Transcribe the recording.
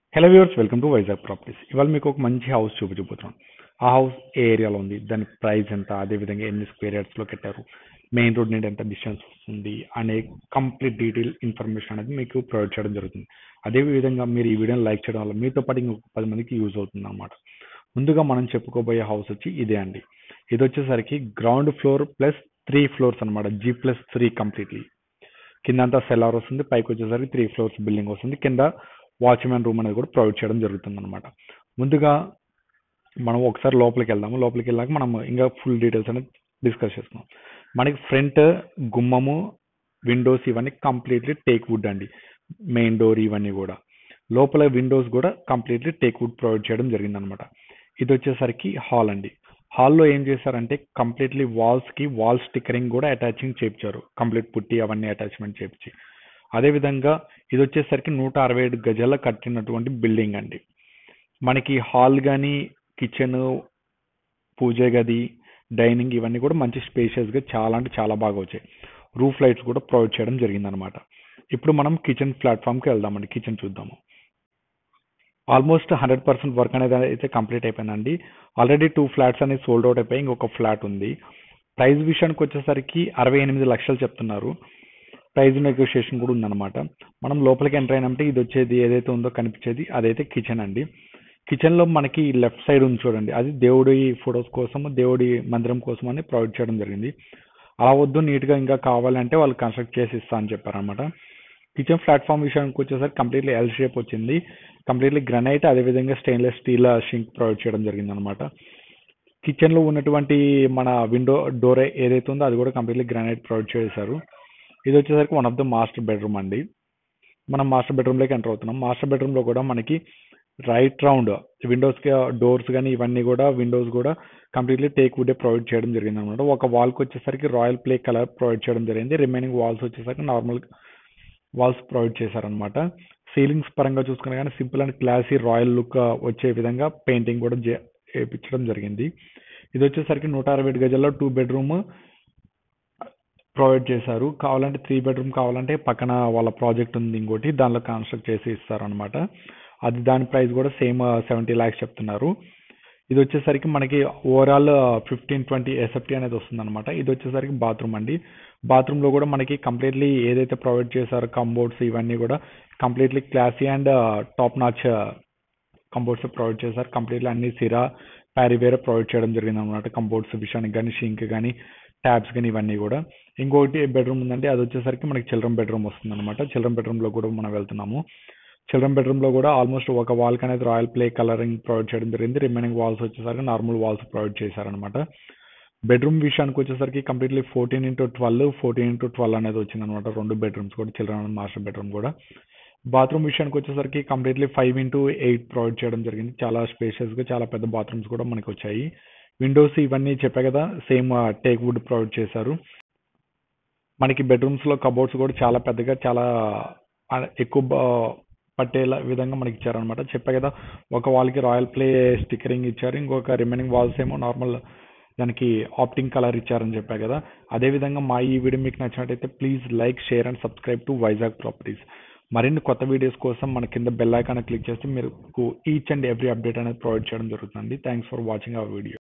Hello viewers, welcome to Vizag properties. ఇవాళ మీకు ఒక మంచి హౌస్ చూపించబోతున్నాను. ఆ హౌస్ ఏ ఏరియాలో ఉంది, దాని ప్రైస్ ఎంత, అదేవిధంగా ఎన్ని స్క్వేర్ యార్డ్స్లో కట్టారు, మెయిన్ రోడ్ నుండి ఎంత డిస్టెన్స్ వస్తుంది అనే కంప్లీట్ డీటెయిల్ ఇన్ఫర్మేషన్ అనేది మీకు ప్రొవైడ్ చేయడం జరుగుతుంది. అదేవిధంగా మీరు ఈ వీడియోని లైక్ చేయడం వల్ల మీతో పాటు ఇంకొక 10 మందికి యూజ్ అవుతుంది అనమాట. ముందుగా మనం చెప్పుకోబోయే హౌస్ వచ్చి ఇదే అండి. ఇది వచ్చేసరికి గ్రౌండ్ ఫ్లోర్ ప్లస్ 3 ఫ్లోర్స్ అనమాట. G+3 completely. కింద అంతా సెల్లార్ వస్తుంది, పైకి వచ్చేసరికి 3 ఫ్లోర్స్ బిల్డింగ్ వస్తుంది. కింద వాచ్మెన్ రూమ్ అనేది కూడా ప్రొవైడ్ చేయడం జరుగుతుంది అనమాట. ముందుగా మనం ఒకసారి లోపలికి వెళ్దాము. లోపలికి వెళ్ళాక మనం ఇంకా ఫుల్ డీటెయిల్స్ అనేది డిస్కస్ చేసుకుందాం. మనకి ఫ్రంట్ గుమ్మము, విండోస్ ఇవన్నీ కంప్లీట్లీ టేక్ వుడ్ అండి. మెయిన్ డోర్ ఇవన్నీ కూడా. లోపల విండోస్ కూడా కంప్లీట్లీ టేక్ వుడ్ ప్రొవైడ్ చేయడం జరిగిందనమాట. ఇది వచ్చేసరికి హాల్ అండి. హాల్లో ఏం చేశారంటే కంప్లీట్లీ వాల్స్కి వాల్ స్టిక్కరింగ్ కూడా అటాచింగ్ చేయించారు. కంప్లీట్ పుట్టి అవన్నీ అటాచ్మెంట్ చేయించి. అదేవిధంగా ఇది వచ్చేసరికి 167 గజాల కట్టినటువంటి బిల్డింగ్ అండి. మనకి హాల్ కానీ, కిచెన్, పూజ గది, డైనింగ్ ఇవన్నీ కూడా మంచి స్పేషియస్గా చాలా అంటే చాలా బాగా వచ్చాయి. రూఫ్ లైట్స్ కూడా ప్రొవైడ్ చేయడం జరిగిందనమాట. ఇప్పుడు మనం కిచెన్ ప్లాట్ఫామ్కి వెళ్దామండి. కిచెన్ చూద్దాము. ఆల్మోస్ట్ 100% వర్క్ అనేది అయితే కంప్లీట్ అయిపోయిందండి. ఆల్రెడీ 2 ఫ్లాట్స్ అనేది సోల్డ్ అవుట్ అయిపోయి ఇంకొక ఫ్లాట్ ఉంది. ప్రైస్ విషయానికి వచ్చేసరికి 68 లక్షలు చెప్తున్నారు. ప్రైస్ నెగోషియేషన్ కూడా ఉందన్నమాట. మనం లోపలికి ఎంటర్ అయినామంటే ఇది వచ్చేది ఏదైతే ఉందో కనిపించేది అదైతే కిచెన్ అండి. కిచెన్లో మనకి లెఫ్ట్ సైడ్ ఉంది చూడండి, అది దేవుడి ఫొటోస్ కోసం, దేవుడి మందిరం కోసం అని ప్రొవైడ్ చేయడం జరిగింది. అలా వద్దు, నీట్గా ఇంకా కావాలంటే వాళ్ళు కన్స్ట్రక్ట్ చేసి ఇస్తా అని చెప్పారనమాట. కిచెన్ ప్లాట్ఫామ్ విషయానికి వచ్చేసరికి కంప్లీట్లీ ఎల్ షేప్ వచ్చింది. కంప్లీట్లీ గ్రనైట్, అదేవిధంగా స్టెయిన్లెస్ స్టీల్ షింక్ ప్రొవైడ్ చేయడం జరిగింది అనమాట. కిచెన్లో ఉన్నటువంటి మన విండో డోర్ ఏదైతే ఉందో అది కూడా కంప్లీట్లీ గ్రానైట్ ప్రొవైడ్ చేశారు. ఇది వచ్చేసరికి one of the master bedroom అండి. మనం మాస్టర్ బెడ్రూమ్లోకి ఎంటర్ అవుతున్నాం. మాస్టర్ బెడ్రూమ్లో కూడా మనకి రైట్ రౌండ్ విండోస్కి డోర్స్ కానీ ఇవన్నీ కూడా విండోస్ కూడా కంప్లీట్లీ టేక్ వుడ్ ప్రొవైడ్ చేయడం జరిగింది అనమాట. ఒక వాల్కి వచ్చేసరికి రాయల్ ప్లే కలర్ ప్రొవైడ్ చేయడం జరిగింది. రిమైనింగ్ వాల్స్ వచ్చేసరికి నార్మల్ వాల్స్ ప్రొవైడ్ చేశారనమాట. సీలింగ్స్ పరంగా చూసుకున్నా కానీ simple and classy royal look వచ్చే విధంగా పెయింటింగ్ కూడా చేయించడం జరిగింది. ఇది వచ్చేసరికి 167 గజాల్లో 2 బెడ్రూమ్ ప్రొవైడ్ చేశారు. కావాలంటే 3 బెడ్రూమ్ కావాలంటే పక్కన వాళ్ళ ప్రాజెక్ట్ ఉంది ఇంకోటి, దానిలో కన్స్ట్రక్ట్ చేసి ఇస్తారనమాట. అది దాని ప్రైస్ కూడా సేమ్ 70 lakhs చెప్తున్నారు. ఇది వచ్చేసరికి మనకి ఓవరాల్ 15-20 SFT అనేది వస్తుంది అనమాట. ఇది వచ్చేసరికి బాత్రూమ్ అండి. బాత్రూంలో కూడా మనకి కంప్లీట్లీ ఏదైతే ప్రొవైడ్ చేశారో కంబోర్డ్స్ ఇవన్నీ కూడా completely classy and top notch cupboards provide చేశారు. కంప్లీట్లీ అన్ని సిరా ప్యారీవేర్ ప్రొవైడ్ చేయడం జరిగింది అనమాట. కంబోర్డ్స్ విషయానికి కానీ, షింక్ కానీ, ట్యాబ్స్ కానీ ఇవన్నీ కూడా. ఇంకోటి బెడ్రూమ్ ఉందండి, అది వచ్చేసరికి మనకి చిల్డ్రన్ బెడ్రూమ్ వస్తుంది అనమాట. చిల్డ్రన్ బెడ్రూమ్లో కూడా మనం వెళ్తున్నాము. చిల్డ్రన్ బెడ్రూమ్లో కూడా ఆల్మోస్ట్ ఒక వాల్కి అనేది రాయల్ ప్లే కలరింగ్ ప్రొవైడ్ చేయడం జరిగింది. రిమైనింగ్ వాల్స్ వచ్చేసరికి నార్మల్ వాల్స్ ప్రొవైడ్ చేశారనమాట. బెడ్రూమ్ విషయానికి వచ్చేసరికి కంప్లీట్లీ 14x12, 14x12 అనేది వచ్చింది అనమాట. 2 బెడ్రూమ్స్ కూడా, చిల్డ్రన్ మాస్టర్ బెడ్రూమ్ కూడా. బాత్రూమ్ విషయానికి వచ్చేసరికి కంప్లీట్లీ 5x8 ప్రొవైడ్ చేయడం జరిగింది. చాలా స్పేషియస్గా చాలా పెద్ద బాత్రూమ్స్ కూడా మనకి వచ్చాయి. విండోస్ ఇవన్నీ చెప్పా కదా, సేమ్ టేక్ వుడ్ ప్రొవైడ్ చేశారు. మనకి బెడ్రూమ్స్లో కబోర్డ్స్ కూడా చాలా పెద్దగా, చాలా ఎక్కువ పట్టేలా విధంగా మనకి ఇచ్చారనమాట. చెప్పా కదా, ఒక వాల్కి రాయల్ ప్లే స్టిక్కరింగ్ ఇచ్చారు, ఇంకొక రిమైనింగ్ వాల్స్ ఏమో నార్మల్ దానికి ఆప్టింగ్ కలర్ ఇచ్చారని చెప్పా కదా. అదేవిధంగా మా ఈ వీడియో మీకు నచ్చినట్టయితే please like, share and subscribe to Vizag properties. మరిన్ని కొత్త వీడియోస్ కోసం మన కింద బెల్ ఐకాన్ క్లిక్ చేస్తే మీకు ఈచ్ అండ్ ఎవ్రీ అప్డేట్ అనేది ప్రొవైడ్ చేయడం జరుగుతుంది. Thanks for watching our video.